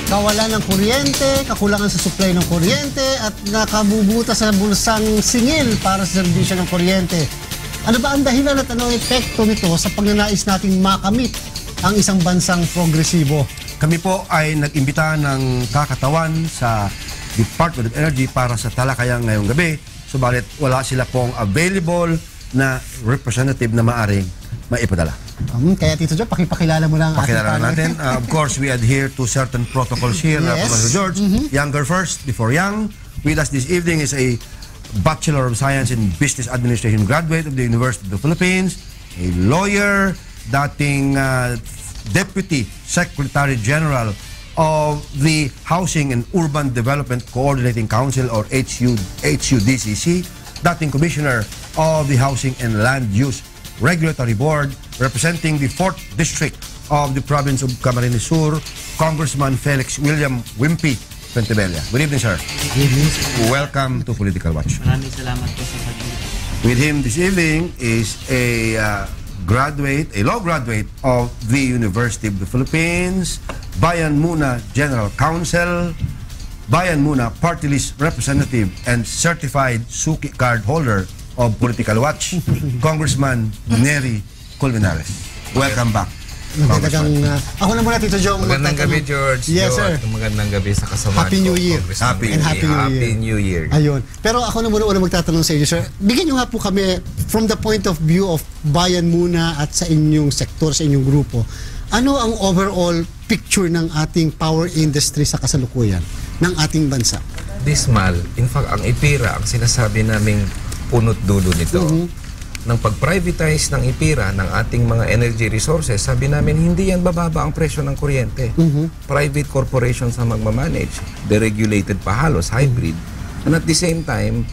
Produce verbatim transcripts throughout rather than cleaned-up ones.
kawalan ng kuryente, kakulangan sa supply ng kuryente, at nakabubuta sa bulsang singil para sa serbisyo ng kuryente. Ano ba ang dahilan at ano ang epekto nito sa pagnanais nating makamit ang isang bansang progresibo? Kami po ay nag-imbita ng kakatawan sa Department of Energy para sa talakayan ngayong gabi, subalit wala sila pong available na representative na maaring maipadala. Um, kaya Tito Joe, pakipakilala mo lang ang Pakilala natin. Uh, of course, we adhere to certain protocols here. Yes. Uh, Professor George, mm-hmm. Younger first, before young. With us this evening is a Bachelor of Science in Business Administration graduate of the University of the Philippines, a lawyer, dating uh, Deputy Secretary General of the Housing and Urban Development Coordinating Council, or H U D C C, dating Commissioner of the Housing and Land Use Regulatory Board, representing the fourth District of the province of Camarines Sur, Congressman Felix William Wimpy Pentebella. Good evening, sir. Good evening. Welcome to Political Watch. Maraming salamat po sa pag-invite. With him this evening is a uh, graduate, a law graduate of the University of the Philippines, Bayan Muna General Counsel, Bayan Muna Party List Representative, and Certified Suki Card Holder of Political Watch, Congressman Nery Colmenares. Welcome back. Magandang, uh, ako na muna, Tito Joe. Magandang gabi, George. Yes, sir. At magandang gabi sa kasamahan Happy New Year. Happy, and Happy New Year. Happy New Year. Ayun. Pero ako na muna una magtatanong sa inyo, sir. Bigyan nyo nga po kami, from the point of view of Bayan Muna at sa inyong sektor, sa inyong grupo, ano ang overall picture ng ating power industry sa kasalukuyan ng ating bansa? Dismal. In fact, ang IPIRA, ang sinasabi naming punot dulo nito, mm-hmm. ng pag-privatize ng IPIRA, ng ating mga energy resources, sabi namin, hindi yan bababa ang presyo ng kuryente. Mm-hmm. Private corporations ang magmamanage, deregulated pa halos, hybrid. Mm-hmm. And at the same time,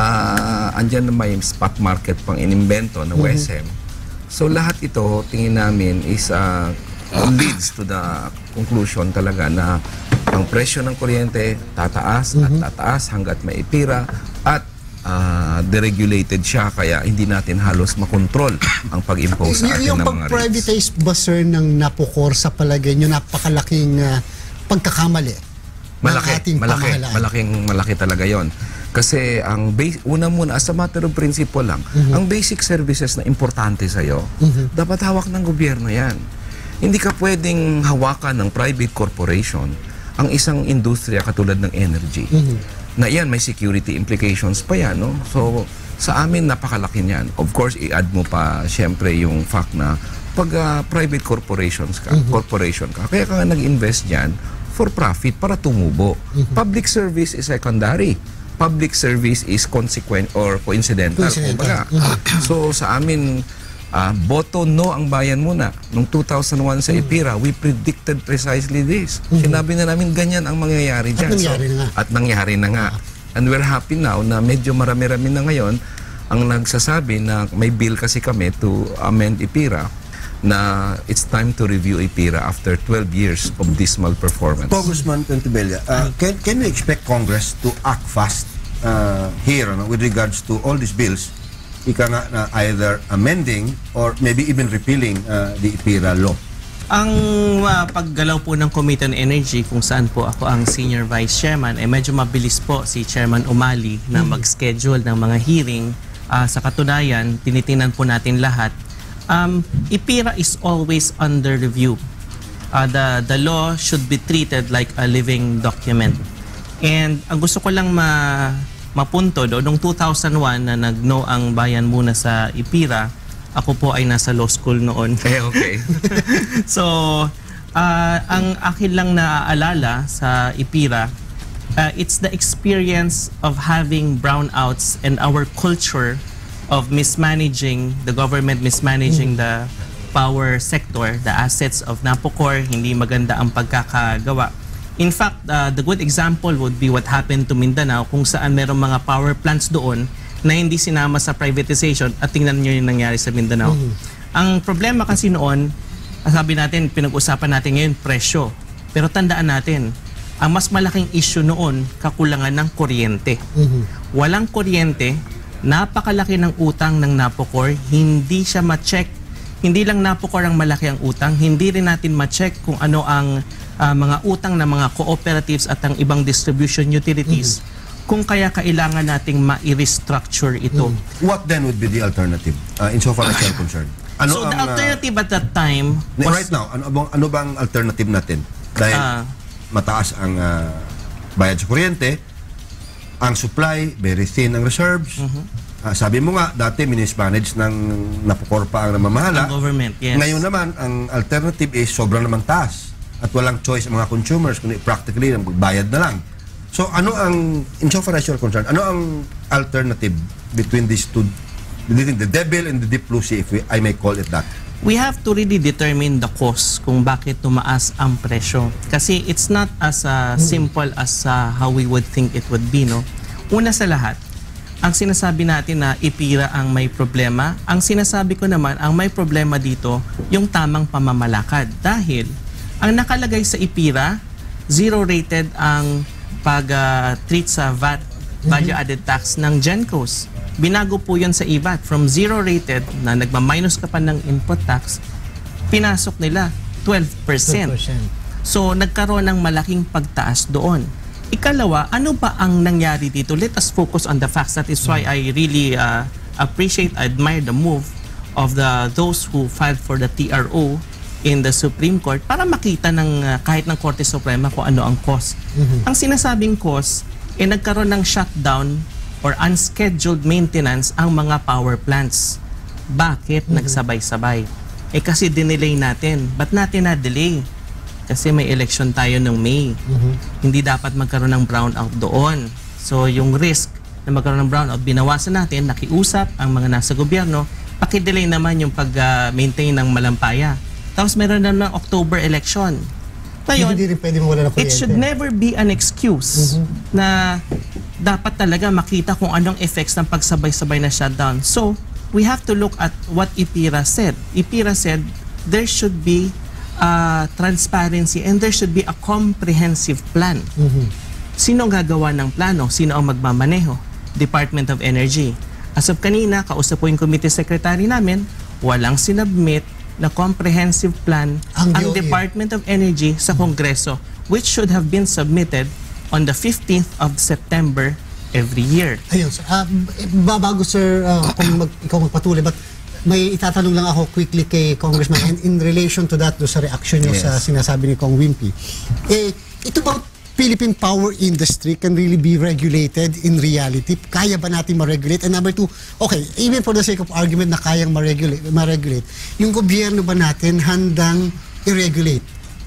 uh, andyan naman yung spot market pang inimbento ng mm-hmm. W E S M. So lahat ito, tingin namin, is uh, leads to the conclusion talaga na ang presyo ng kuryente tataas mm-hmm. at tataas hanggat may IPIRA at Uh, deregulated siya, kaya hindi natin halos makontrol ang pag-impose sa atin ng mga rates. Yung pag-privatize ba, sir, ng Napocor, sa palagay nyo, napakalaking uh, pagkakamali malaki, ng ating malaki, pamahalaan? malaking malaki talaga yon. Kasi ang base, una muna, as a matter of principle lang, mm-hmm. ang basic services na importante sa'yo, mm-hmm. dapat hawak ng gobyerno yan. Hindi ka pwedeng hawakan ng private corporation ang isang industriya katulad ng energy. Mm-hmm. Na yan, may security implications pa yan, no? So, sa amin, napakalaki niyan. Of course, i-add mo pa, syempre, yung fact na pag uh, private corporations ka, mm-hmm. corporation ka, kaya ka nga nag-invest dyan for profit, para tumubo. Mm-hmm. Public service is secondary. Public service is consequent or coincidental. Coincidental. Mm-hmm. So, sa amin, Uh, boto no ang bayan muna. Noong two thousand one sa IPIRA, we predicted precisely this. Mm-hmm. Sinabi na namin ganyan ang mangyayari dyan. At nangyari so, na nga. At nangyari na nga. And we're happy now na medyo marami-rami na ngayon ang nagsasabi na may bill kasi kami to amend IPIRA na it's time to review IPIRA after twelve years of dismal performance. Congressman Pentebella, uh, can, can we expect Congress to act fast uh, here no, with regards to all these bills? Ika nga na either amending or maybe even repealing uh, the IPIRA law. Ang uh, paggalaw po ng Committee on Energy, kung saan po ako ang Senior Vice Chairman, ay eh, medyo mabilis po si Chairman Umali na mag-schedule ng mga hearing. Uh, sa katunayan, tinitingnan po natin lahat. Um, IPIRA is always under review. Uh, the, the law should be treated like a living document. And ang gusto ko lang ma... mapunto do noong two thousand one na nag-no ang bayan muna sa IPIRA, ako po ay nasa law school noon. Eh, okay. So, uh, ang akin lang naaalala sa IPIRA, uh, it's the experience of having brownouts and our culture of mismanaging, the government mismanaging mm. the power sector, the assets of Napocor, hindi maganda ang pagkakagawa. In fact, uh, the good example would be what happened to Mindanao, kung saan merong mga power plants doon na hindi sinama sa privatization, at tingnan nyo yung nangyari sa Mindanao. Mm-hmm. Ang problema kasi noon, sabi natin, pinag-usapan natin ngayon, presyo. Pero tandaan natin, ang mas malaking issue noon, kakulangan ng kuryente. Mm-hmm. Walang kuryente, napakalaki ng utang ng Napocor, hindi siya ma-check. Hindi lang Napocor ang malaki ang utang, hindi rin natin ma-check kung ano ang ah, mga utang ng mga cooperatives at ang ibang distribution utilities kung kaya kailangan nating ma-restructure ito. What then would be the alternative uh, insofar as you're concerned? Ano So the ang, uh, alternative at that time was, right now, ano bang, ano bang alternative natin? Dahil Ah. mataas ang uh, bayad sa kuryente, ang supply, very thin ang reserves. Ah, sabi mo nga, dati minismanage ng napukorpa ang namamahala. ang government, yes. Ngayon naman, ang alternative is sobrang naman taas at walang choice ang mga consumers, kundi practically bayad na lang. So ano ang, insofar as you're concerned, ano ang alternative between these two, between the devil and the deep blue sea, if we, I may call it that? We have to really determine the cause kung bakit tumaas ang presyo. Kasi it's not as uh, simple as uh, how we would think it would be, no? Una sa lahat, ang sinasabi natin na IPIRA ang may problema, ang sinasabi ko naman, ang may problema dito, yung tamang pamamalakad. Dahil, ang nakalagay sa IPIRA, zero-rated ang pag-treat sa V A T, Value Added Tax ng GenCos. Binago po yun sa I V A T from zero-rated na nagma-minus ka pa ng input tax, pinasok nila twelve percent. So, nagkaroon ng malaking pagtaas doon. Ikalawa, ano ba ang nangyari dito? Let us focus on the facts. That is why I really uh, appreciate, admire the move of the those who filed for the T R O in the Supreme Court para makita ng uh, kahit ng Korte Suprema kung ano ang cause. Ang sinasabing cause, eh nagkaroon ng shutdown or unscheduled maintenance ang mga power plants. Bakit nagsabay-sabay? Eh kasi dinelay natin. Ba't natin na-delay? Kasi may election tayo noong May. Hindi dapat magkaroon ng brownout doon. So yung risk na magkaroon ng brownout, binawasan natin, nakiusap ang mga nasa gobyerno, pakidelay naman yung pag-maintain ng malampaya. Tapos meron na ng October election. Ngayon, Hindi rin pwede mawala ng it kuryente. should never be an excuse na dapat talaga makita kung anong effects ng pagsabay-sabay na shutdown. So, we have to look at what IPIRA said. IPIRA said there should be uh, transparency and there should be a comprehensive plan. Sino ang gagawa ng plano? Sino ang magmamaneho? Department of Energy. As of kanina, kausap po yung committee secretary namin, walang sinubmit na comprehensive plan Ang ang D O E. Department of Energy sa Kongreso, which should have been submitted on the fifteenth of September every year. Ayun, sir. Uh, bago, sir, uh, kung mag, ikaw magpatuloy, but may itatanong lang ako quickly kay Congressman and in relation to that, do sa reaction niyo sa Yes. sinasabi ni Kong Wimpy. Eh, ito ba Philippine power industry can really be regulated in reality? Kaya ba natin ma-regulate? And number two, okay, even for the sake of argument na kayang ma-regulate, ma-regulate, yung gobyerno ba natin handang i-regulate?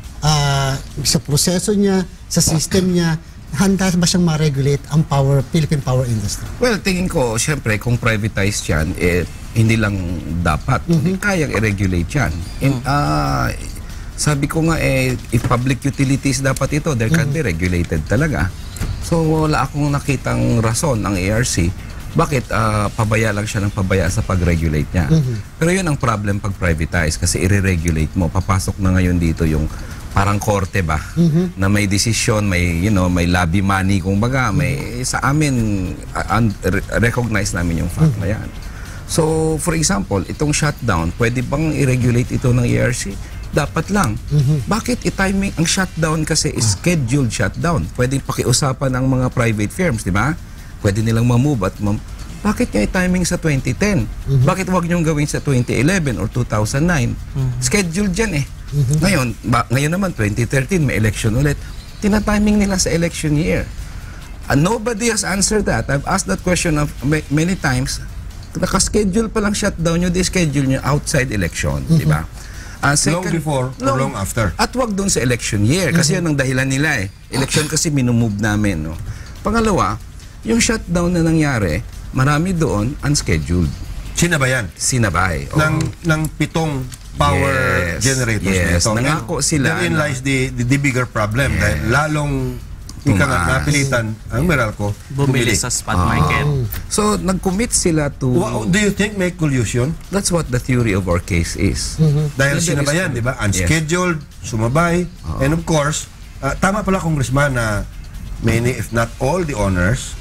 Uh, sa proseso niya, sa system niya, handa ba siyang ma-regulate ang power, Philippine power industry? Well, tingin ko, syempre, kung privatized yan, eh, hindi lang dapat. Hindi kayang i-regulate yan. And, ah, sabi ko nga, eh, if public utilities dapat ito, there can be regulated talaga. So, wala akong nakitang rason ang A R C. Bakit ah, pabaya lang siya ng pabaya sa pag-regulate niya? Pero yun ang problem pag privatize kasi i-regulate mo. Papasok na ngayon dito yung parang korte ba na may desisyon, may you know, may lobby money kung baga, may sa amin uh, un- re- recognize namin yung fact na yan. So, for example, itong shutdown, pwede bang i-regulate ito ng A R C? Dapat lang. Bakit i-timing ang shutdown kasi is scheduled shutdown? Pwedeng pakiusapan ng mga private firms, di ba? Pwede nilang ma-move at ma- bakit nyo i-timing sa twenty ten? Bakit wag nyo gawin sa twenty eleven or two thousand nine? Scheduled dyan eh. Ngayon, ba, ngayon naman twenty thirteen may election ulit. Tina-timing nila sa election year. And nobody has answered that. I've asked that question of ma- many times. Naka-schedule pa lang shutdown nyo, di-schedule nyo outside election, di ba? Uh, Long before or long after. At wag doon sa election year kasi yun ang dahilan nila eh. Election kasi minumove namin, no. Pangalawa, yung shutdown na nangyari, marami doon unscheduled. Sinabayan Sinabay. oo. ng ng pitong power Yes, generators yes. nito. Nangako sila Therein na- lies the, the, the bigger problem dahil lalong ika nga Tumaas. napilitan ang Meralco Bumili bumili. sa spot market. So, nag-commit sila to... Wa- Do you think may collusion? That's what the theory of our case is. Dahil There is- sinabayan, di ba? Unscheduled, sumabay. And of course, uh, tama pala Congressman na many if not all the owners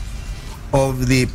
of the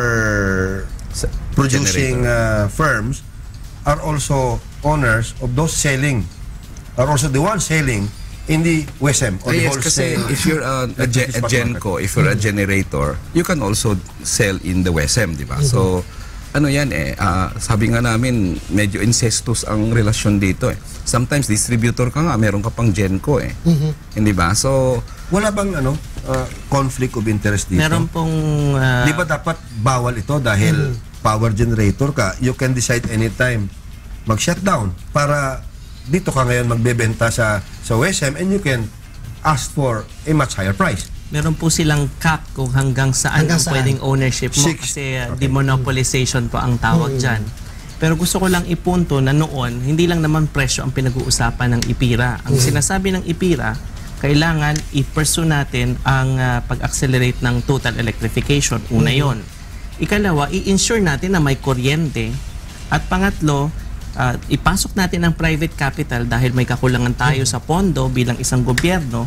power Sa- producing generator. uh, firms are also owners of those selling, are also the ones selling in the W E S M or Ah, the yes, kasi wholesale if you're a, a, ge- a Genco, if you're a generator, you can also sell in the W E S M, di ba? So, ano yan eh, ah, sabi nga namin, medyo incestuous ang relasyon dito eh. Sometimes distributor ka nga, meron ka pang Genco eh. Hindi ba? So, Wala bang ano uh, conflict of interest dito? Meron pong ah, Di ba dapat bawal ito dahil power generator ka, you can decide anytime mag-shutdown para dito ka ngayon magbebenta sa sa W E S M and you can ask for a much higher price. meron po silang cap kung hanggang saan Hanggang ang saan? pwedeng ownership mo Six. kasi uh, demonopolization po ang tawag dyan. Pero gusto ko lang ipunto na noon, hindi lang naman presyo ang pinag-uusapan ng IPIRA. Ang sinasabi ng IPIRA, kailangan i-pursue natin ang uh, pag-accelerate ng total electrification. Una yon. Ikalawa, i-ensure natin na may kuryente. At pangatlo, uh, ipasok natin ang private capital dahil may kakulangan tayo sa pondo bilang isang gobyerno.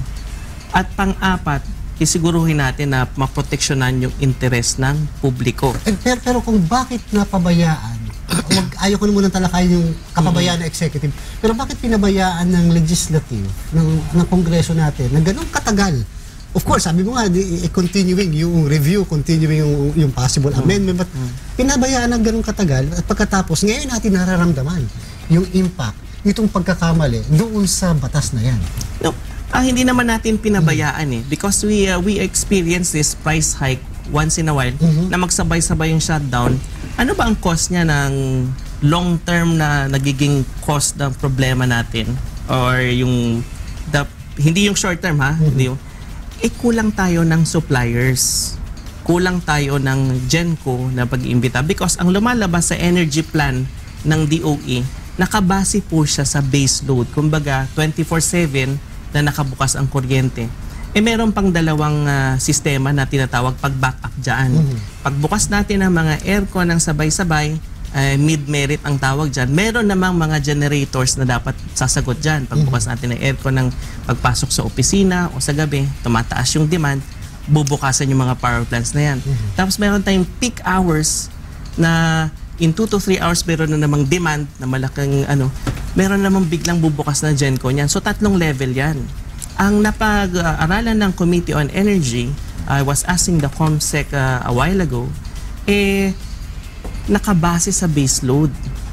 At pang-apat, isiguruhin natin na maproteksyonan yung interes ng publiko. Eh, pero, pero kung bakit napabayaan, wag, ayaw ko na munang talakayin yung kapabayaan ng executive, pero bakit pinabayaan ng legislative, ng, ng kongreso natin, na ganun katagal? Of course, sabi mo nga, di, eh, continuing yung review, continuing yung, yung possible amendment, but pinabayaan ng ganun katagal, at pagkatapos, ngayon natin nararamdaman yung impact nitong pagkakamali doon sa batas na yan. No, ah, hindi naman natin pinabayaan eh because we uh, we experience this price hike once in a while na magsabay-sabay yung shutdown. Ano ba ang cost niya ng long term na nagiging cost ng problema natin or yung the, hindi yung short term ha, hindi yung eh kulang tayo ng suppliers. Kulang tayo ng Genco na pag-iimbita because ang lumalabas sa energy plan ng D O E nakabase po siya sa base load. Kumbaga twenty-four seven na nakabukas ang kuryente. Eh meron pang dalawang uh, sistema na tinatawag pag-backup dyan. Pagbukas natin ng mga aircon ng sabay-sabay, uh, mid-merit ang tawag dyan, meron namang mga generators na dapat sasagot dyan. Pagbukas natin ng aircon ng pagpasok sa opisina o sa gabi, tumataas yung demand, bubukasan yung mga power plants na yan. Tapos meron tayong peak hours na in two to three hours meron na namang demand na malaking ano, meron namang biglang bubukas na Genco niyan. So tatlong level yan. Ang napag-aralan ng Committee on Energy, I was asking the COMSEC uh, a while ago, eh, nakabase sa base load.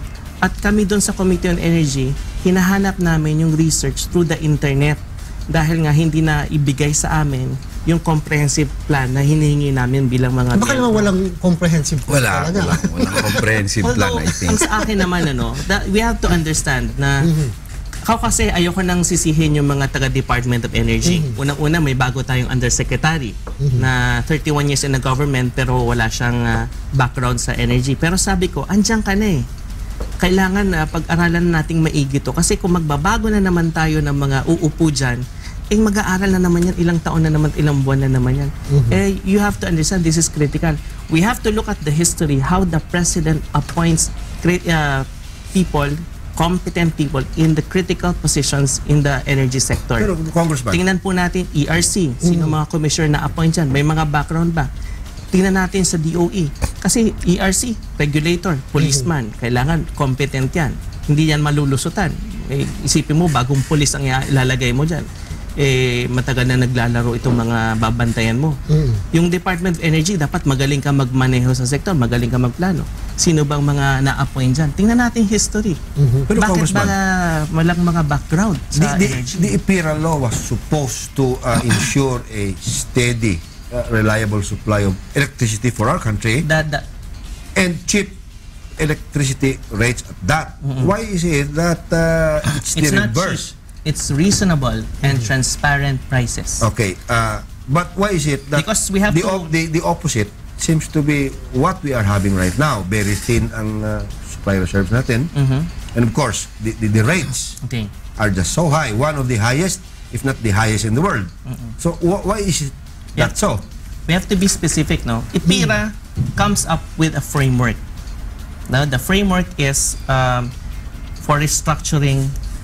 At kami doon sa Committee on Energy, hinahanap namin yung research through the internet dahil nga hindi na ibigay sa amin yung comprehensive plan na hinihingi namin bilang mga Baka naman walang comprehensive plan wala, talaga. wala, walang comprehensive plan, Although, I think. ang sa akin naman, ano, that we have to understand na ako kasi ayoko nang sisihin yung mga taga-Department of Energy. Unang-una, may bago tayong undersecretary na thirty-one years in the government pero wala siyang uh, background sa energy. Pero sabi ko, andyan ka na eh. Kailangan uh, pag-aralan nating maigi to. Kasi kung magbabago na naman tayo ng mga uupo dyan, eh mag-aaral na naman yan, ilang taon na naman, ilang buwan na naman yan. Eh, you have to understand, this is critical. We have to look at the history, how the President appoints great, uh, people, competent people in the critical positions in the energy sector. Pero Congressman, Tingnan po natin E R C, sino mga commissioner na appoint dyan, may mga background ba? Tingnan natin sa D O E. Kasi E R C, regulator, policeman, kailangan competent yan. Hindi yan malulusutan. Eh, isipin mo, bagong police ang ilalagay mo dyan. Eh, matagal na naglalaro itong mga babantayan mo. Yung Department of Energy, dapat magaling ka magmaneho sa sektor, magaling ka magplano. Sino bang mga na-appoint dyan? Tingnan natin history. Pero Bakit Congressman, ba walang mga background the, sa the, energy? the IPIRA law was supposed to uh, ensure a steady, uh, reliable supply of electricity for our country That, that, and cheap electricity rates at that. Why is it that uh, it's, it's the not reverse? cheap. It's reasonable and transparent prices. Okay, uh, but why is it that Because we have the, to- op- the, the opposite seems to be what we are having right now? Very thin ang uh, supply reserves natin. And of course, the, the, the rates Okay. are just so high. One of the highest, if not the highest in the world. So wh- why is it Yeah. that so? We have to be specific, no? IPIRA comes up with a framework. Now, the framework is um, for restructuring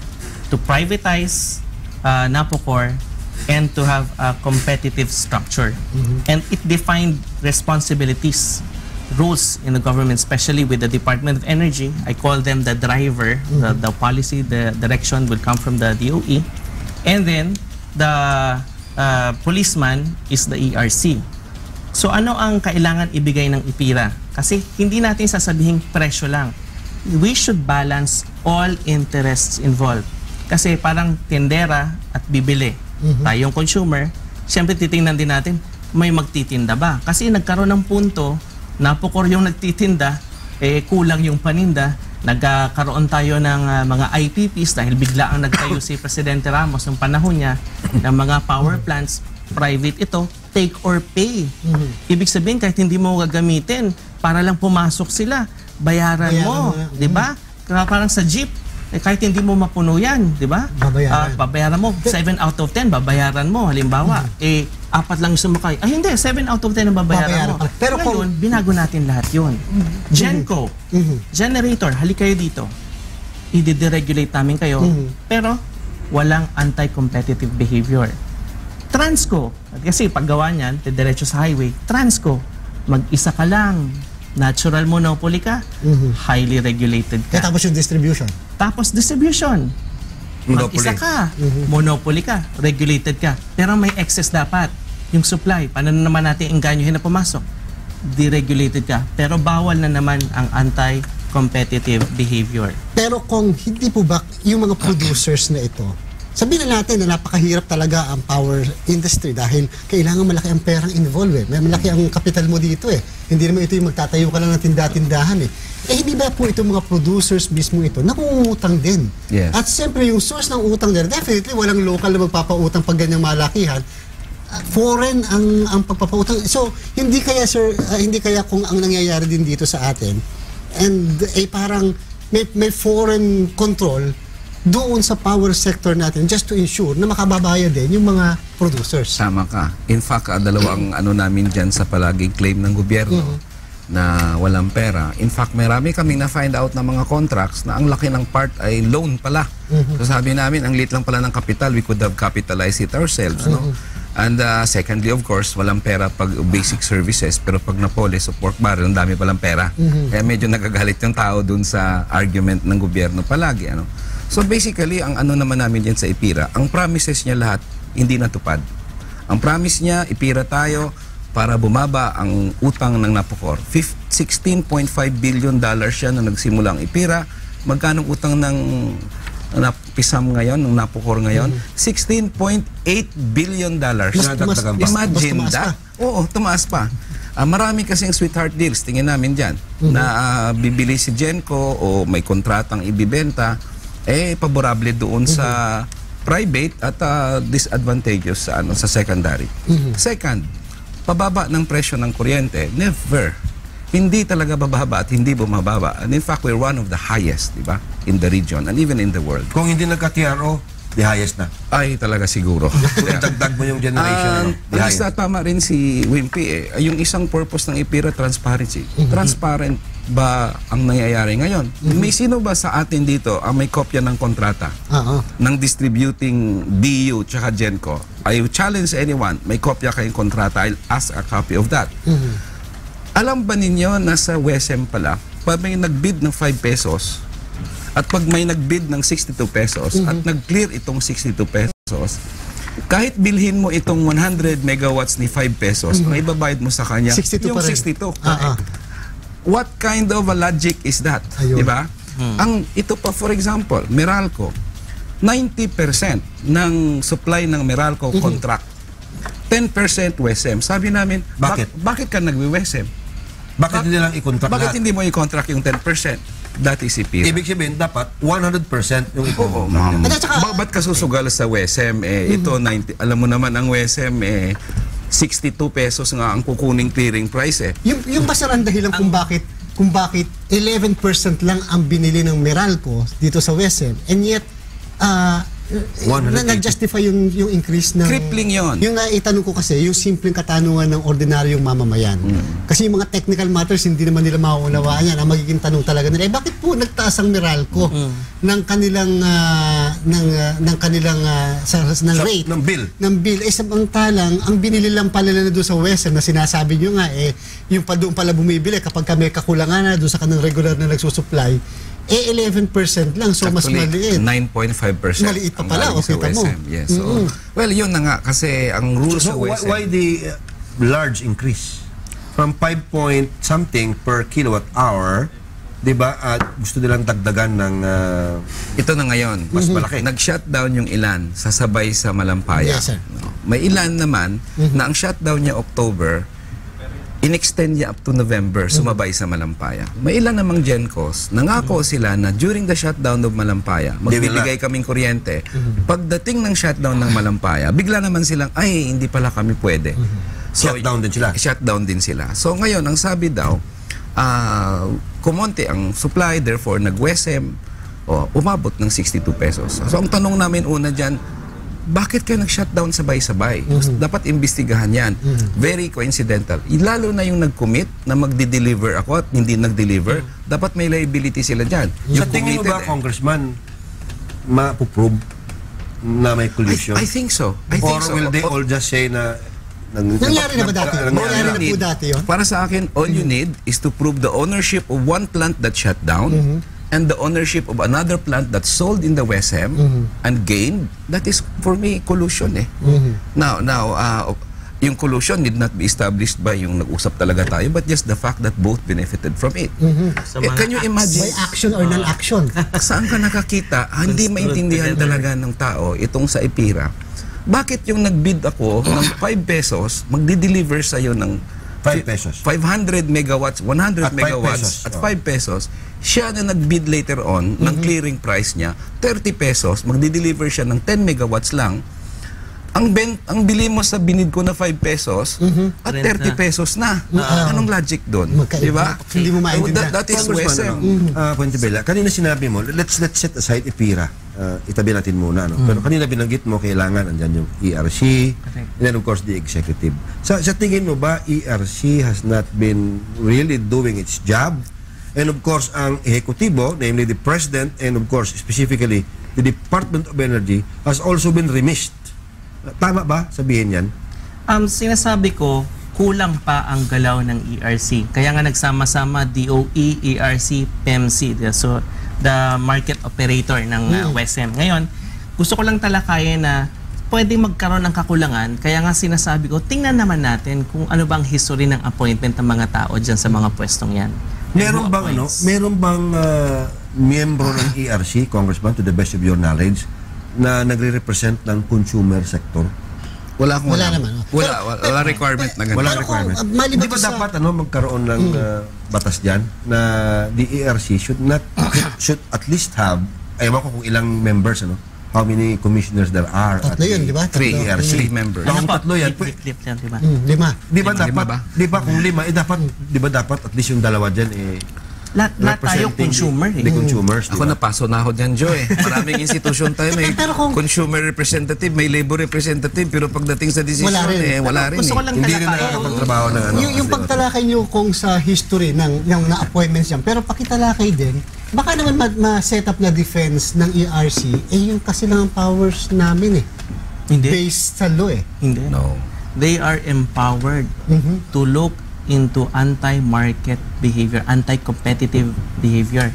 to privatize uh, Napocor and to have a competitive structure. And it defined responsibilities, roles in the government, especially with the Department of Energy. I call them the driver. The, the policy, the direction will come from the D O E. And then, the uh, policeman is the E R C. So ano ang kailangan ibigay ng IPIRA? Kasi hindi natin sasabihin presyo lang. We should balance all interests involved. Kasi parang tendera at bibili. Mm-hmm. Tayong consumer, siyempre titingnan din natin, may magtitinda ba? Kasi nagkaroon ng punto, napukor yung nagtitinda, eh kulang yung paninda, nagkaroon tayo ng uh, mga I P Ps dahil bigla ang nagtayo si Presidente Ramos ng panahon niya ng mga power plants, private ito, take or pay. Mm-hmm. Ibig sabihin kahit hindi mo gagamitin, para lang pumasok sila, bayaran, bayaran mo, mm-hmm. 'di ba? Parang sa jeep, eh, kahit hindi mo mapuno yan, 'di ba? Babayaran. Uh, babayaran mo, seven out of ten babayaran mo. Halimbawa, mm-hmm. eh apat lang yung sumakay. Ay hindi, seven out of ten ang babayaran, babayaran mo. Pero ngayon, kung... binago natin lahat 'yun. Mm-hmm. Genco, mm-hmm. generator, halik kayo dito. I-deregulate namin kayo, mm-hmm. pero walang anti-competitive behavior. Transco, kasi paggawa niyan, diretso sa highway, Transco, mag-isa ka lang, natural monopoly ka, mm-hmm. highly regulated ka. Kaya tapos yung distribution. Tapos distribution, mag-isa ka, mm-hmm. monopoly ka, regulated ka, pero may excess dapat. Yung supply, paano naman natin engganyohin na pumasok? Deregulated ka, pero bawal na naman ang anti-competitive behavior. Pero kung hindi po ba yung mga producers na ito, sabihin na natin na napakahirap talaga ang power industry dahil kailangan malaki ang perang involved eh. May malaki ang kapital mo dito eh. Hindi naman ito yung magtatayo ka lang ng tinda-tindahan eh. Eh hindi ba po itong mga producers mismo ito nakungutang din? Yes. At siyempre yung source ng utang nila, definitely walang local na magpapautang pag ganyang malakihan. Uh, foreign ang ang pagpapautang. So hindi kaya sir, uh, hindi kaya kung ang nangyayari din dito sa atin and eh parang may, may foreign control doon sa power sector natin just to ensure na makababayad din yung mga producers. Tama ka. In fact, uh, dalawang ano namin dyan sa palaging claim ng gobyerno mm-hmm. na walang pera. In fact, marami kaming na-find out na mga contracts na ang laki ng part ay loan pala. Mm-hmm. So sabi namin, ang liit lang pala ng capital, we could have capitalized it ourselves. Mm-hmm. No? And uh, secondly, of course, walang pera pag basic services, pero pag napoli, so pork barrel, ang dami palang pera. Mm-hmm. Kaya medyo nagagalit yung tao dun sa argument ng gobyerno palagi. Ano? So basically, ang ano naman namin yan sa IPIRA, ang promises niya lahat, hindi natupad. Ang promise niya, IPIRA tayo para bumaba ang utang ng Napocor. sixteen point five billion dollars siya na nagsimula ang IPIRA. Magkano utang ng Napisam ngayon, ng Napocor ngayon? Mm-hmm. sixteen point eight billion dollars. Mas, tumas, Imagine mas tumaas that. Oo, tumaas pa. Uh, marami kasing sweetheart deals, tingin namin dyan, mm-hmm. na uh, bibili si Genco o may kontratang ibibenta, eh paborable doon mm-hmm. sa private at uh, disadvantageous sa ano sa secondary. Mm-hmm. Second, pababa ng presyo ng kuryente, never. Hindi talaga bababa at hindi bumababa. And in fact, we're one of the highest, di ba, in the region and even in the world. Kung hindi nagka-T R O, the highest na. Ay, talaga siguro. Kung dagdag mo yung generation, uh, the highest. Tama rin si Wimpy eh. Yung isang purpose ng IPIRA, transparency. Mm-hmm. Transparent ba ang nangyayari ngayon? Mm-hmm. May sino ba sa atin dito ang may kopya ng kontrata uh-huh. ng distributing B U tsaka Genco? I challenge anyone, may kopya kayong kontrata, I'll ask a copy of that. Mm-hmm. Alam ba ninyo na sa W E S M pala, pag may nagbid ng five pesos at pag may nagbid ng sixty-two pesos mm-hmm. at nag-clear itong sixty-two pesos, kahit bilhin mo itong one hundred megawatts ni five pesos, mm-hmm. ang ibabayad mo sa kanya sixty-two yung sixty-two. Uh-huh. What kind of a logic is that? Di ba? Hmm. Ang ito pa, for example, Meralco, ninety percent ng supply ng Meralco mm-hmm. contract, ten percent W E S M. Sabi namin, bakit? Bak bakit ka nag-W E S M? Bakit hindi lang i-contract Bakit lahat? hindi mo i-contract yung ten percent? That is IPIRA. Ibig sabihin, dapat one hundred percent yung i-contract. Oo. Ba ba't ka susugal sa W E S M? Eh, mm-hmm. Ito, ninety, alam mo naman ang W E S M, eh, sixty-two pesos nga ang kukuning clearing price eh. Yung, yung ba sir ang dahilan kung bakit kung bakit eleven percent lang ang binili ng Meralco dito sa W E S M and yet uh, na nag-justify yung, yung increase ng... Crippling yun. Yung naitanong ko kasi, yung simpleng katanungan ng ordinaryong mamamayan. Mm. Kasi yung mga technical matters, hindi naman nila mauunawaan yan. Ang magiging tanong talaga nila, eh bakit po nagtaas ang Meralco mm. ng kanilang uh, ng, uh, ng kanilang uh, sa, ng sa, rate? Ng bill. Ng bill. Eh samantalang, ang binili lang pala na doon sa W E S M na sinasabi nyo nga, eh, yung pa doon pala bumibili kapag kami kakulangan na doon sa kanang regular na nagsusupply, eh eleven percent lang, so mas Actually, maliit. nine point five percent. Maliit pa pala, o kita mo. Yes. So, well, yun na nga kasi ang rules So sa why, W S M. why the uh, large increase? From five point something per kilowatt hour, di ba, at gusto nilang dagdagan ng uh, Ito na ngayon, mas malaki. nag-shutdown yung ilan sasabay sa Malampaya. Yes, sir. No? May ilan naman na ang shutdown niya October, in-extend niya up to November, sumabay sa Malampaya. May ilan namang Gencos, nangako sila na during the shutdown of Malampaya, magbibigay kaming kuryente. Pagdating ng shutdown ng Malampaya, bigla naman silang, ay, hindi pala kami pwede. Shutdown din sila. Shutdown din sila. So ngayon, ang sabi daw, ah, kumonti ang supply, therefore nag-W S M, oh, umabot ng sixty-two pesos. So ang tanong namin una dyan, bakit kayo nag-shutdown sabay-sabay? Dapat imbestigahan yan. Very coincidental. Lalo na yung nag-commit na magdi-deliver ako at hindi nag-deliver, dapat may liability sila dyan. Sa Yung tingin mo committed, ba, eh. Congressman, mapuprove na may collusion? I, I think so. I Or think so. will they O- all just say na nang, Nangyari na ba dati? nang- Nangyari na need- po dati yun? Para sa akin, all you need is to prove the ownership of one plant that shut down and the ownership of another plant that sold in the W S M and gained. That is, for me, collusion eh. Now, now uh, yung collusion need not be established by yung nag-usap talaga tayo, but just the fact that both benefited from it. Sa Eh, mga can you imagine? By action or non-action? Saan ka nakakita? Ah, hindi maintindihan talaga ng tao itong sa Ipira. Bakit yung nag-bid ako ng five pesos, magdi-deliver sa'yo ng five pesos. five hundred megawatts, one hundred At five megawatts pesos. at Oh. five pesos, siya na nag-bid later on ng clearing price niya, thirty pesos, magdi-deliver siya ng ten megawatts lang. Ang ben, ang bili mo sa binid ko na five pesos at Rent thirty na. pesos na. Ah. Anong logic doon? Magkaiba. Di ba? Hindi mo maintindihan. That, that is W S M. Congressman, ano, ah, Puente Bella, kanina sinabi mo, let's let's set aside Ipira. Ah, itabi natin muna. No? Pero kanina binanggit mo, kailangan andyan yung E R C, and then of course the executive. Sa, sa tingin mo ba, E R C has not been really doing its job? And of course, ang ehekutibo, namely the President, and of course, specifically, the Department of Energy, has also been remissed. Tama ba sabihin yan? Um, sinasabi ko, kulang pa ang galaw ng E R C. Kaya nga nagsama-sama D O E, E R C, P E M C. So, the market operator ng uh, W S M. Ngayon, gusto ko lang talakayin na pwede magkaroon ng kakulangan. Kaya nga sinasabi ko, tingnan naman natin kung ano bang history ng appointment ng mga tao dyan sa mga pwestong yan. Meron Who bang ano, appoints? meron bang ah, miyembro ng E R C, Congressman, to the best of your knowledge, na nagre-represent ng consumer sector? Wala akong Wala alam. naman. Wala, wala, wala requirement na ganun. Wala Pero kung, requirement. uh, maliban Di ba sa- dapat ano magkaroon ng ah, batas diyan na the E R C should not should at least have, ayaw ko kung ilang members ano, how many commissioners there are Tatlo at yun, the di ba? Three, E R C. three members. Baka kung po? tatlo yan, Flip, flip, flip yan, diba? Hmm, lima. di ba Lima dapat, ba? di ba kung lima, eh dapat, di ba dapat at least yung dalawa diyan eh Lahat, lahat tayo representing consumer eh. the consumers, di Ako ba? napaso na ako dyan, Joe eh. Maraming institusyon tayo. May Pero kung- consumer representative, may labor representative, pero pagdating sa decision Wala rin. eh, wala rin Gusto eh. ko lang Hindi rin talakayin. nakakapagtrabaho ng ano. yung, yung pagtalakay nyo kung sa history ng, ng na-appointments yan, pero pakitalakay din, baka naman ma- ma-set up na defense ng E R C, eh yung kasi lang ang powers namin eh. Hindi. Based sa law eh. Hindi. No. They are empowered Mhm. to look into anti-market behavior, anti-competitive behavior.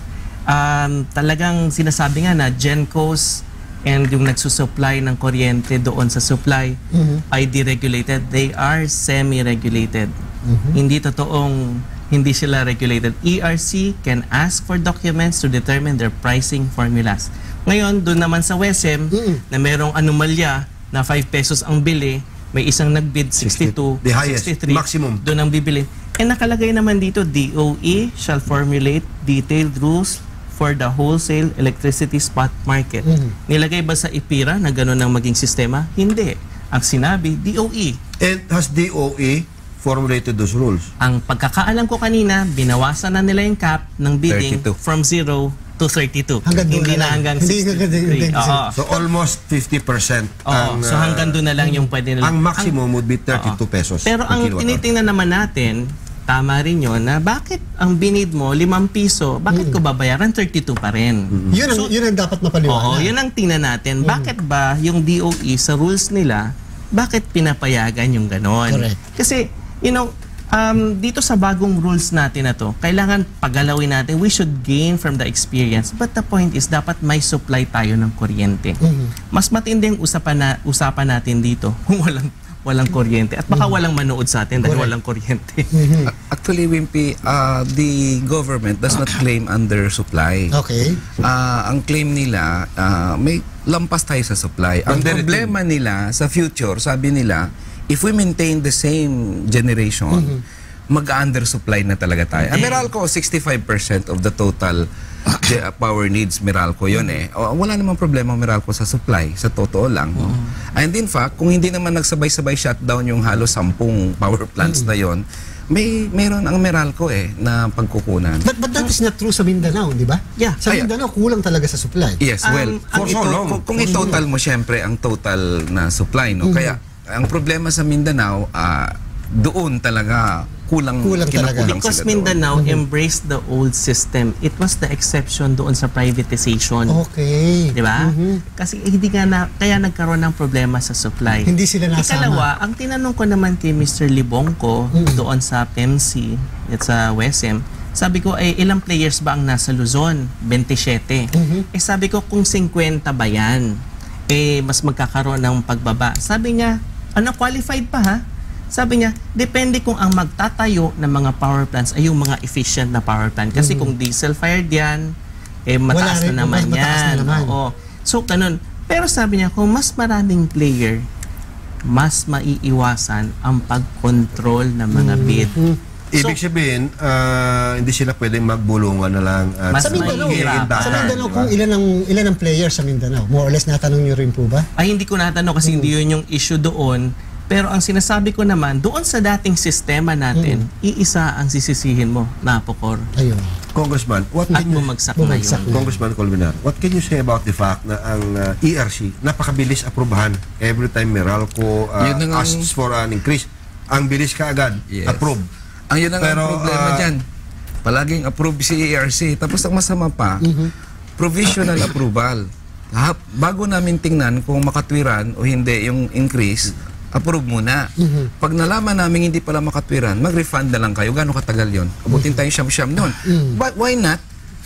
Um, talagang sinasabi nga na Gencos and yung nagsusupply ng kuryente doon sa supply ay deregulated. They are semi-regulated. Hindi totoong hindi sila regulated. E R C can ask for documents to determine their pricing formulas. Ngayon, doon naman sa W S M na merong anomalya na five pesos ang bili, may isang nagbid sixty-two, The highest, sixty-three, maximum. doon ang bibili. Eh nakalagay naman dito, D O E shall formulate detailed rules for the wholesale electricity spot market. Nilagay ba sa Ipira na gano'n ang maging sistema? Hindi. Ang sinabi, D O E. And has D O E formulated those rules? Ang pagkakaalam ko kanina, binawasan na nila yung cap ng bidding thirty-two. from zero to thirty-two. Hanggang doon Hindi na na lang. hanggang Hindi hanggang sixty-three. hanggang Oo. So almost fifty percent Oo. ang So ah, hanggang doon na lang yung pwede nila. ang maximum would be thirty-two Oo. pesos Pero per ang kilowatt hour. tinitingnan naman natin, tama rin yun, na bakit ang binid mo, limang piso, bakit ko babayaran thirty-two pa rin? Yun ang, yun ang dapat mapaliwanag. Oo, yun ang tingnan natin. Bakit ba yung D O E sa rules nila, bakit pinapayagan yung ganon? Correct. Kasi, you know, Um, dito sa bagong rules natin na to, kailangan pagalawin natin, we should gain from the experience. But the point is, dapat may supply tayo ng kuryente. Mhm. Mas matinding usapan, na, usapan natin dito kung walang walang kuryente. At baka walang manood sa atin dahil Correct. walang kuryente. Mhm. Actually, Wimpy, uh, the government does not claim under supply. Okay. Ah, ang claim nila, ah, may lampas tayo sa supply. Ang Under problema nila sa future, sabi nila, if we maintain the same generation, mag-undersupply na talaga tayo. Ang Meralco, sixty-five percent of the total the, uh, power needs Meralco yun eh. O, wala namang problema ang Meralco sa supply, sa totoo lang. No? And in fact, kung hindi naman nagsabay-sabay shutdown yung halos sampung power plants na yon, may meron ang Meralco eh na pagkukunan. But, but that is not true sa Mindanao, di ba? Yeah. Sa Ay, Mindanao, kulang talaga sa supply. Yes, well, Ang- kung, for so ito, long. kung, kung i-total mo syempre ang total na supply, no? Kaya ang problema sa Mindanao, ah, doon talaga kulang, Kulang talaga. kinukulang Because sila doon. Mindanao embraced the old system. It was the exception doon sa privatization. Okay. Di ba? Kasi eh, hindi nga na, kaya nagkaroon ng problema sa supply. Hindi sila nasama. Ikalawa, ang tinanong ko naman kay Mister Libongco doon sa P E M C at sa W E S M, sabi ko, eh, ilang players ba ang nasa Luzon? twenty-seven. Eh sabi ko, kung fifty ba yan, eh mas magkakaroon ng pagbaba. Sabi niya, ano, qualified pa ha? Sabi niya, depende kung ang magtatayo ng mga power plants ay yung mga efficient na power plant. Kasi kung diesel-fired yan, eh mataas Wala rin, na naman mas mataas na yan. naman. Oo. So, ganun. Pero sabi niya, kung mas maraming player, mas maiiwasan ang pag-control ng mga bid. Ibig sabihin, ah, hindi sila pwedeng magbulungan na lang. At Mas Sa Mindanao, mahihirapan. sa Mindanao, Diba? kung ilan ang, ilan ang players sa Mindanao? More or less natanong niyo rin po ba? Ay, hindi ko natanong kasi hindi yun yung issue doon. Pero ang sinasabi ko naman, doon sa dating sistema natin, iisa ang sisisihin mo, Napocor. Ayun. Congressman, what At can you, bumagsak, Bumagsak na na. yun. Congressman Colmenar, what can you say about the fact na ang ah, E R C napakabilis aprubahan every time Meralco ah, Yun na nga ang- asks for an increase? Ang bilis ka agad, Yes. approve. Ang yun ang Pero, problema ah, dyan. Palaging approve si E R C. Tapos ang masama pa, provisional approval. Ha, bago namin tingnan kung makatwiran o hindi yung increase, approve muna. Pag nalaman namin hindi pala makatwiran, mag-refund na lang kayo. Gano'ng katagal yon? Abutin tayo siyam-siyam nun. But why not?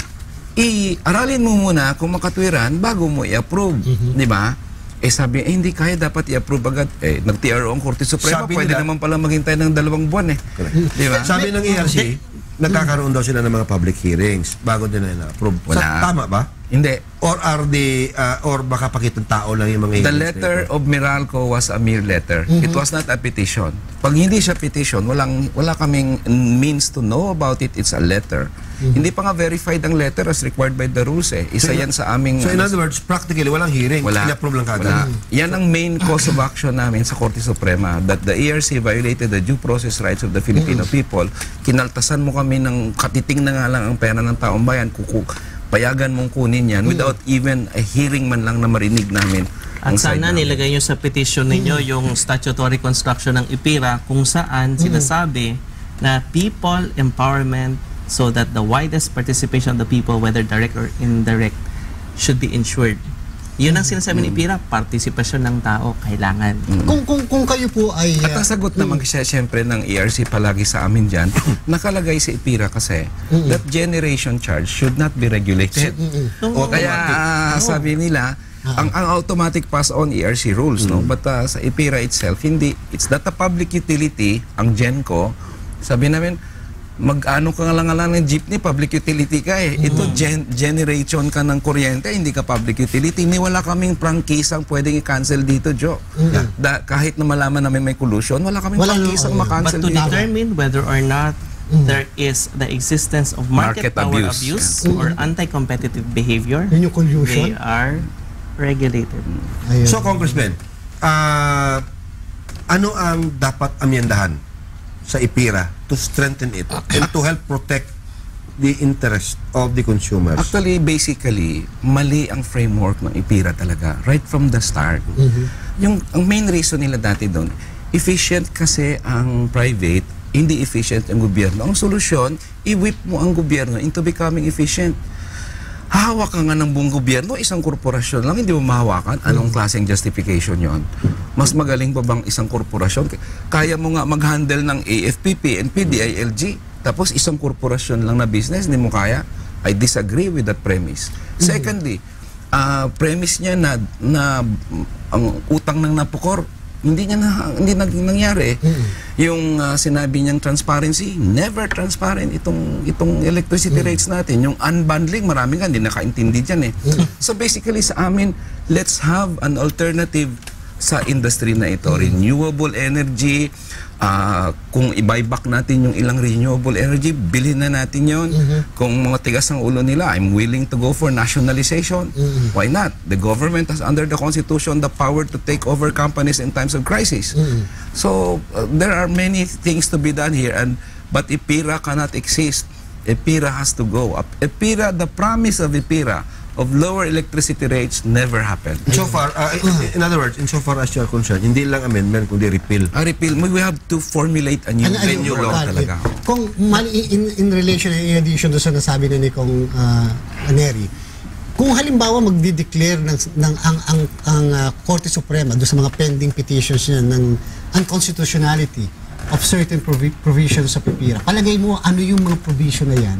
I-aralin mo muna kung makatwiran bago mo i-approve. Di ba? Eh sabi, eh hindi kaya dapat i-approve agad. Eh, nag-T R O ang Korte Suprema, Sabi pwede nila- naman pala maghintay ng dalawang buwan eh. Di ba? Sabi ng E R C, nagkakaroon daw sila ng mga public hearings bago nila na-approve. Sa- Wala. Tama ba? Hindi. Or are the, ah, or baka pakitang tao lang yung mga The hearings na letter ito? of Meralco was a mere letter. It was not a petition. Pag hindi siya petition, walang wala kaming means to know about it. It's a letter. Hindi pa nga verified ang letter as required by the rules eh. Isa yan sa aming So in ano, other words, practically walang hearing. wala. In-approve lang kagad. Wala. Yan ang main cause of action namin sa Korte Suprema, that the E R C violated the due process rights of the Filipino people. Kinaltasan mo kami ng katiting na nga lang ang pera ng taong bayan. Kuku payagan mong kunin yan without even a hearing man lang na marinig namin. At ang side sana namin. nilagay nyo sa petition ninyo yung statutory construction ng IPIRA kung saan sinasabi na people empowerment so that the widest participation of the people, whether direct or indirect, should be ensured. Yun ang sinasabi ng IPIRA, partisipasyon ng tao kailangan. Kung, kung, kung kayo po ay... At uh, ang sagot naman kasi siyempre ng E R C palagi sa amin dyan, nakalagay sa IPIRA kasi that generation charge should not be regulated. O kaya ah, sabi nila, ang, ang automatic pass on E R C rules, no? But ah, sa IPIRA itself, hindi, it's not a public utility, ang GenCo, sabi namin, mag-ano ka nga lang nga lang ng jeepney, public utility ka eh. Ito, gen generation ka ng kuryente, hindi ka public utility. Hindi wala kaming prangkisang pwedeng i-cancel dito, Joe. Da, kahit na malaman namin may collusion, wala kaming Wala, prangkisang no, But makancel to dito. determine whether or not there is the existence of market, Market power abuse. abuse, or anti-competitive behavior, Yun yung they collusion? are regulated. Ayun. So, Congressman, ah, ano ang dapat amyendahan sa IPIRA to strengthen it and to help protect the interest of the consumers? Actually, basically, mali ang framework ng IPIRA talaga. Right from the start. Yung, ang main reason nila dati doon, efficient kasi ang private, hindi efficient ang gobyerno. Ang solusyon, i-whip mo ang gobyerno into becoming efficient. hawak ka nga ng buong gobyerno, isang korporasyon lang, hindi mo mahawakan. Anong klaseng justification yon? Mas magaling pa bang isang korporasyon? Kaya mo nga mag-handle ng A F P P, N P D, I L G, tapos isang korporasyon lang na business, hindi mo kaya? I disagree with that premise. Secondly, uh, premise niya na, na ang utang ng Napocor, hindi niya na, hindi nag, nangyari. Mm-hmm. Yung uh, sinabi niyang transparency, never transparent itong itong electricity mm-hmm. rates natin. Yung unbundling, marami nga hindi nakaintindi diyan eh. Mm-hmm. So basically sa amin, let's have an alternative sa industry na ito. Mm-hmm. Renewable energy, uh, kung i-buyback natin yung ilang renewable energy, bilhin na natin yon. Mm-hmm. Kung mga tigas ng ulo nila, I'm willing to go for nationalization. Mm-hmm. Why not? The government has under the Constitution the power to take over companies in times of crisis. Mm-hmm. So uh, there are many things to be done here, and but IPIRA cannot exist. IPIRA has to go. IPIRA, the promise of IPIRA of lower electricity rates never happened. So far, uh, in, in other words, in so far as you are concerned, hindi lang amendment, kundi repeal. A repeal, we have to formulate a new, Ano- ano new yung law overall, talaga. eh, Kung mali, in, in relation, in addition doon sa nasabi na ni Kong uh, Neri, kung halimbawa magdi-declare ng, ng ang, ang, ang uh, Korte Suprema doon sa mga pending petitions niya ng unconstitutionality of certain provi- provisions sa PIPIRA, palagay mo ano yung mga provision na yan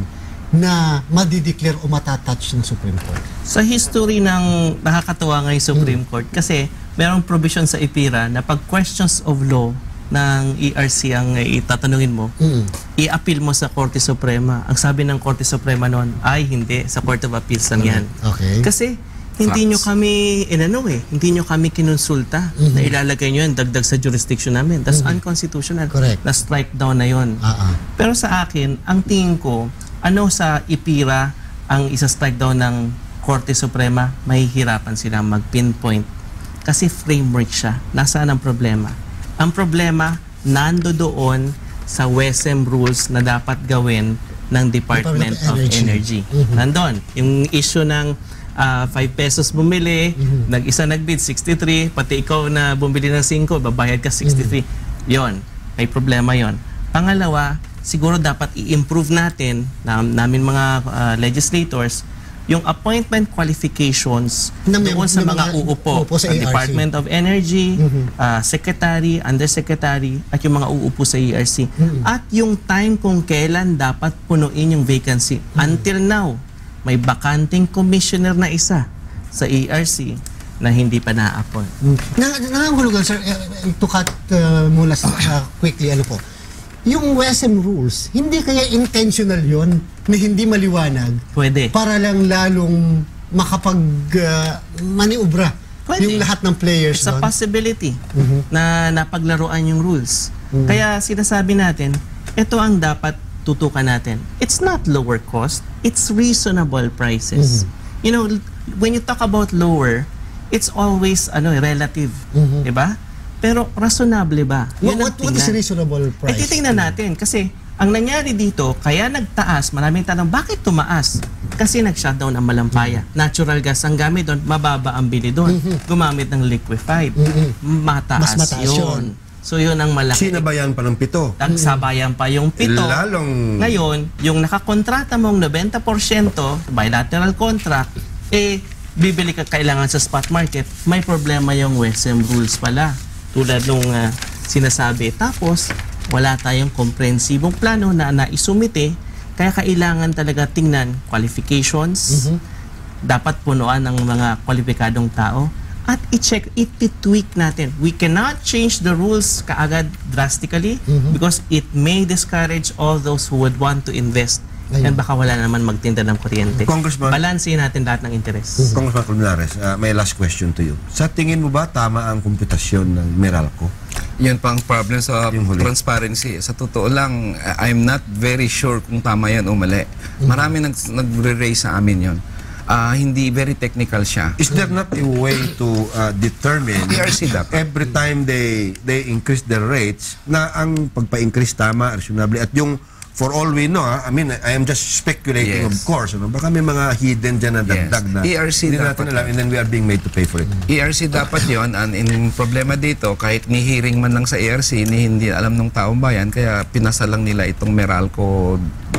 na madi-declare o matatouch ng Supreme Court? Sa history ng nakakatuwa nga yung Supreme Mm. Court kasi merong provision sa IPIRA na pag questions of law ng E R C ang itatanungin mo, Mm. i-appeal mo sa Korte Suprema. Ang sabi ng Korte Suprema noon, ay hindi, sa Court of Appeals lang yan. Okay. Kasi hindi Facts. nyo kami, inano eh, hindi nyo kami kinonsulta Mhm. na ilalagay nyo yan, dagdag sa jurisdiction namin. That's unconstitutional. Correct. Na strike down na yon. Ah, ah. Pero sa akin, ang tingin ko, ano sa IPIRA ang isa-strike down ng Korte Suprema, mahihirapan sila mag-pinpoint. Kasi framework siya. Nasaan ang problema? Ang problema, nando doon sa W E S M rules na dapat gawin ng Department, Department of of Energy. Energy. Mhm. Nandun. Yung issue ng ah, five pesos bumili, Mhm. nag-isa nagbid, sixty-three, pati ikaw na bumili ng five, babayad ka sixty-three. Yon, may problema yon. Pangalawa, siguro dapat i-improve natin, na, namin mga ah, legislators, yung appointment qualifications Na mem- doon sa na mga mga uupo uupo sa sa E R C. Department of Energy, Mhm. ah, Secretary, Undersecretary, at yung mga uupo sa E R C. Mhm. At yung time kung kailan dapat punuin yung vacancy. Until now, may bakanting commissioner na isa sa E R C na hindi pa na-appoint. Mm. Na, nangangahulugan, sir, eh, eh, to cut uh, muna sa, uh, quickly, ano po, yung W E S M rules, hindi kaya intentional yon na hindi maliwanag Pwede. para lang lalong makapag uh, maniubra Pwede. yung lahat ng players It's a doon? possibility Mhm. na napaglaruan yung rules. Mhm. Kaya sinasabi natin, ito ang dapat tutukan natin. It's not lower cost, it's reasonable prices. You know, when you talk about lower, it's always ano relative, Mhm. 'di ba? Pero reasonable ba? What, Yun ang what, what is tingnan. reasonable Eh, price? titingnan natin kasi ang nangyari dito, kaya nagtaas, maraming tanong, bakit tumaas? Kasi nag-shutdown ang Malampaya. Natural gas ang gamit doon, mababa ang bili doon. Gumamit ng liquefied. Mhm. Mataas, Mas mataas yun. So yun ang malaki. Sinabayan pa ng pito. Nagsabayan pa yung pito. Lalong... Ngayon, yung nakakontrata mong ninety percent bilateral contract, eh, bibili ka kailangan sa spot market, may problema yung W E S M rules pala. Tulad nung ah, sinasabi. Tapos, wala tayong komprehensibong plano na naisumite, kaya kailangan talaga tingnan qualifications, dapat punuan ng mga kwalipikadong tao, at i-check, i-tweak natin. We cannot change the rules kaagad drastically because it may discourage all those who would want to invest. Ayun. And baka wala naman magtinda ng kuryente. Congressman- Balansehin natin lahat ng interes. Congressman Colmenares, uh, may last question to you. Sa tingin mo ba tama ang komputasyon ng Meralco? Yan pa ang problem sa Yung huli. transparency. Sa totoo lang, I'm not very sure kung tama yan o mali. Marami nag, nagre-raise sa amin yon. Ah, hindi very technical siya. Is there not a way to uh, determine E R C dapat. every time they they increase their rates na ang pagpa-increase tama, reasonably, at yung for all we know, ah, I mean, I am just speculating, Yes. of course, ano? Baka may mga hidden dyan na Yes. dagdag na E R C hindi dapat natin alam, and then we are being made to pay for it. E R C dapat yon, and in problema dito, kahit ni hearing man lang sa E R C, ni hindi alam ng taong bayan, kaya pinasa lang nila itong Meralco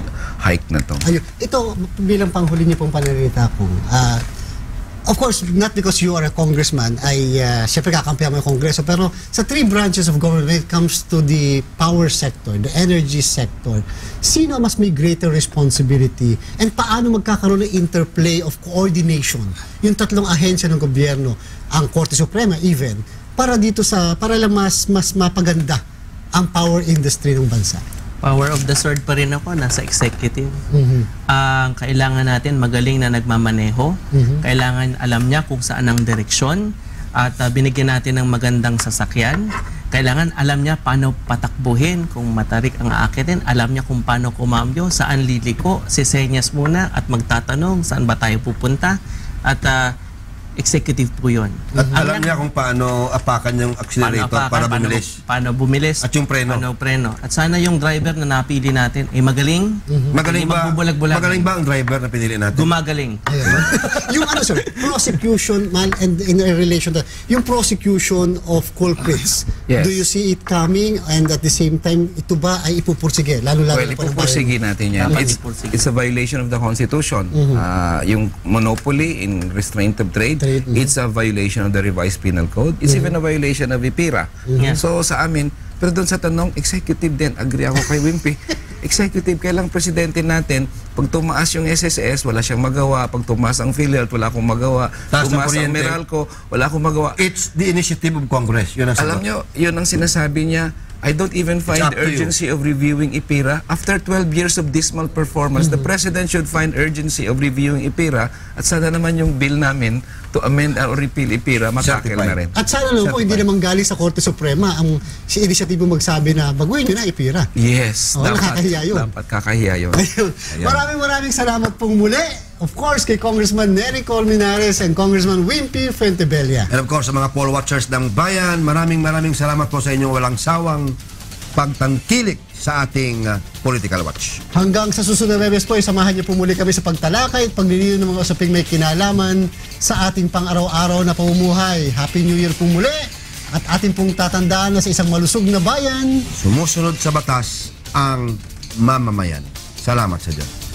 hike na to. Ayun. Ito, bilang panghuli niyo pong pananalita ko, ah, of course, not because you are a congressman, ay uh, syempre kakampihan mo yung kongreso, pero sa three branches of government, when it comes to the power sector, the energy sector, sino mas may greater responsibility and paano magkakaroon ng interplay of coordination yung tatlong ahensya ng gobyerno, ang Korte Suprema even, para dito sa, para lang mas, mas mapaganda ang power industry ng bansa? Power of the sword pa rin ako, nasa executive. Mhm. Ang kailangan natin magaling na nagmamaneho. Mhm. Kailangan alam niya kung saan ang direksyon at uh, binigyan natin ng magandang sasakyan. Kailangan alam niya paano patakbuhin, kung matarik ang aakitin, alam niya kung paano kumambyo, saan liliko, sisenyas muna at magtatanong saan ba tayo pupunta at uh, executive po yun. At Ang alam lang- niya kung paano apakan yung accelerator apakan, para paano- bumilis. Paano, bumilis. At yung preno. Paano preno. At sana yung driver na napili natin ay magaling. Magaling hindi ba? magbubulag-bulag. Magaling ba ang driver na pinili natin? Gumagaling. Ayan. Yung ano sir, prosecution man and in relation to yung prosecution of culprits. Yes. Do you see it coming and at the same time ito ba ay ipupursige lalo lalo Well, ipupursige natin yan. Dapat It's, ipupursige. it's a violation of the Constitution. Ah, yung monopoly in restraint of trade, Trade, mhm. it's a violation of the revised penal code. It's even a violation of I P I R A. Yeah. So sa amin, pero doon sa tanong, executive din, agree ako kay Wimpy. Executive, kailang presidente natin, pag tumaas yung S S S, wala siyang magawa. Pag tumaas ang PhilHealth, wala akong magawa. Taas ang Tumaas ang kuryente. Meralco, wala akong magawa. It's the initiative of Congress. Yun ang Alam sagot. nyo, yun ang sinasabi niya, I don't even find up the to you. urgency of reviewing I P I R A. After twelve years of dismal performance, the President should find urgency of reviewing I P I R A at sana naman yung bill namin to amend or repeal I P I R A, matakil Certified. na rin. At sana naman po hindi naman galing sa Korte Suprema ang si inisyatibo magsabi na baguhin nyo na I P I R A. Yes, Oo, nakakahiya yun. dapat kakahiya yun. Ayun. Maraming maraming salamat pong muli. Of course, kay Congressman Nery Colmenares and Congressman Wimpy Fuentebella. And of course, sa mga poll watchers ng bayan, maraming maraming salamat po sa inyong walang sawang pagtangkilik sa ating uh, Political Watch. Hanggang sa susunod na Webes po, samahan niyo po muli kami sa pagtalakay at pagliliw ng mga usaping may kinalaman sa ating pang-araw-araw na pamumuhay. Happy New Year po muli at ating pong tatandaan na sa isang malusog na bayan. Sumusunod sa batas ang mamamayan. Salamat sa Diyos.